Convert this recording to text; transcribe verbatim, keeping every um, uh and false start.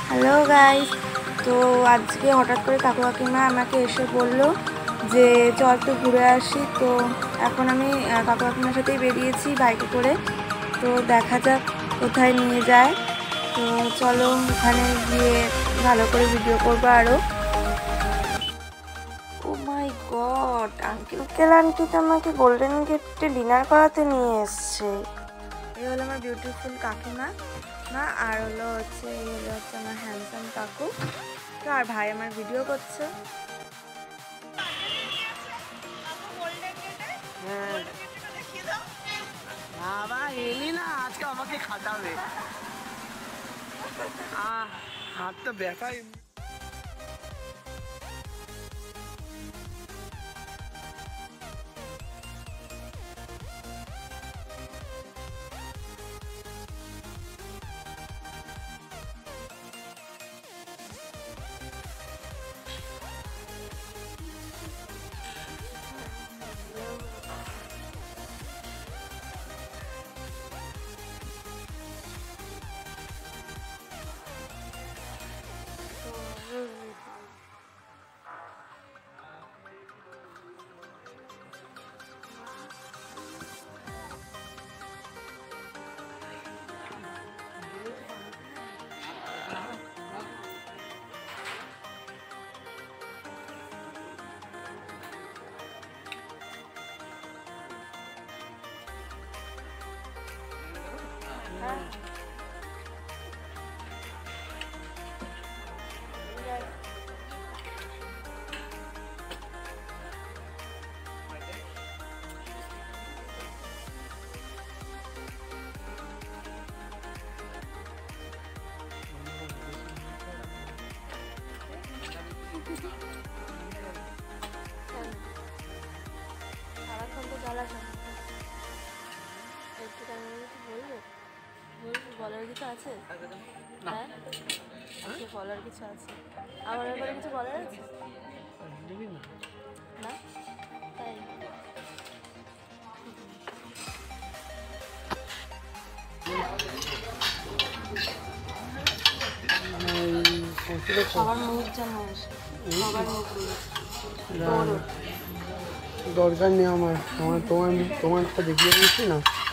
Hello guys, তো আজকে হঠাৎ করে কাকু কাকিমা আমাকে এসে বললো যে চল একটু ঘুরে আসি। তো এখন আমি কাকু কাকিমার সাথেই বেরিয়েছি বাইকে করে। তো দেখা যাক কোথায় নিয়ে যায়। তো চলো ওখানে গিয়ে ভালো করে ভিডিও করবো আরও। Oh my god, uncle aunty তো আমাকে গোল্ডেন গেটে ডিনার করাতে নিয়ে এসছে। এই হলো আমার বিউটিফুল কাকিমা মা, আর হলো হচ্ছে এই হলো হচ্ছে আমার হ্যান্ডসাম কাকু। তো আর ভাই আমার ভিডিও করছে। বাবা এলি না, আজকে আমাকে খাটাবে। হাতটা ব্যথা। সারাক্ষণ তো জ্বালা একটু বলবে বলবো, বলার কিছু আছে? হ্যাঁ আজকে বলার কিছু আছে? আমার ব্যাপারে কিছু বলার আছে না? তাই সবার মুখ যেন সবার মুখ দরকার নেই আমার, তোমার তোমার তোমারটা দেখিয়ে দিচ্ছি না।